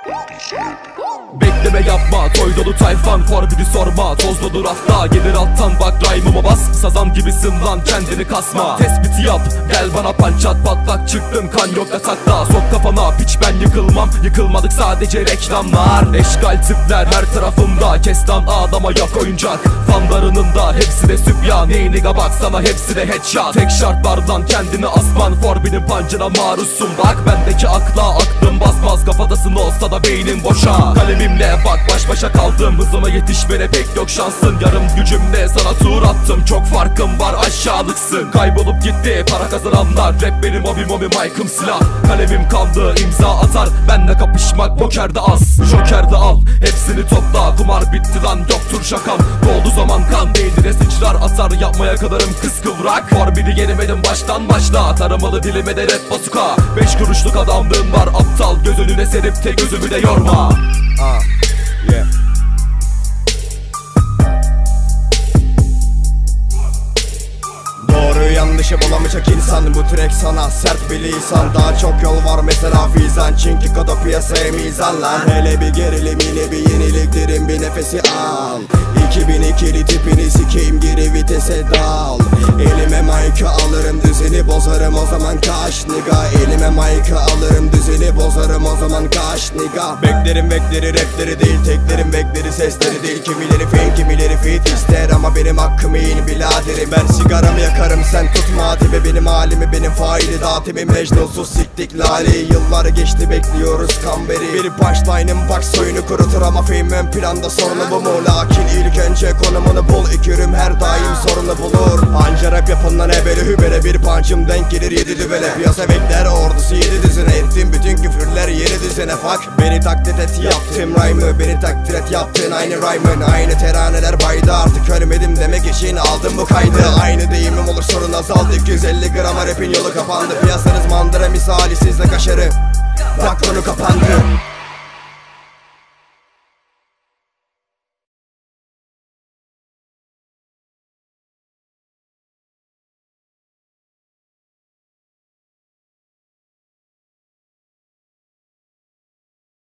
Bekleme yapma, toy dolu tayfan, Forbid'i sorma, tozludur hafta. Gelir alttan bak, rhyme'ıma bas, sazan gibisin lan, kendini kasma. Tespiti yap, gel bana pançat, patlak çıktın, kan yok yatakta. Sok kafana piç, ben yıkılmam, yıkılmadık sadece reklamlar. Eşkal tipler her tarafımda, kes lan adama yok oyuncak. Fanlarının da hepsi de sübyan, neyini bak sana hepsi de headshot. Tek şart var lan, kendini asman, Forbid'in pancına maruzsun bak. Bendeki akla aklım basmaz, kafadasın olsa da beynin boşa. Kalemimle bak, baş başa kaldım, hızıma yetişmene pek yok şansın. Yarım gücümle sana tur attım, çok farkım var, aşağılıksın. Kaybolup gitti para kazananlar, rap benim hobim, mic'ım silah. Kalemim kaldı, imza atar, benle kapışmak pokerde az. Joker'de al, hepsini topla, kumar bitti lan, yoktur şakam. Doldu zaman kan, beynine sıçrar atar, yapmaya kadarım kız kıvrak. Forbid'i yenemedim baştan başla, taramalı dilime de rap basuka. 5 kuruşluk adamlığın var aptal, göz önüne serip de gözümü de yorma. Yeah. Doğruyu yanlışı bulamayacak insan, bu track sana sert bir lisan. Daha çok yol var mesela fizan, çünkü koda piyasaya mizan lan. Hele bir gerilim, yine bir yeniliklerin bir nefesi al. 2002'li tipini sikeyim, geri vitese dal. Elime mic'ı alırım, düzeni bozarım, o zaman kaç niga. Elime mic'ı alırım, düzeni bozarım, o zaman kaç niga. Beklerim rapleri değil, teklerim bekleri sesleri değil. Kimileri fake, kimileri fit ister, ama benim hakkımı yiyin biraderim. Ben sigaramı yakarım, sen tutma tipi, benim halimi, benim faili dağıtımı. Mecnunsuz siktik laleyi, yıllar geçti bekliyoruz kamberi. Bir punchline'ım bak soyunu kurutur, ama fame ön planda, sorunu bu mu? Lakin ilk önce konumunu bul, ikürüm her daim sorunu bulur. Anca rap yapandan ebeli hübele, bir punch'ım denk gelir 7 dübele. Piyasa bekler ordusu 7 düzine, ettim bütün küfürler yeni düzene. Fuck beni taklit et, yaptım rhyme'ı, beni takdir et, yaptın aynı rhyme'ın. Aynı teraneler baydı, artık ölmedim demek için aldım bu kaydı. Aynı deyimim olur, sorun azaldı, 250 grama rapin yolu kapandı. Piyasanız mandıra misali, sizle kaşarı, bak konu kapandı.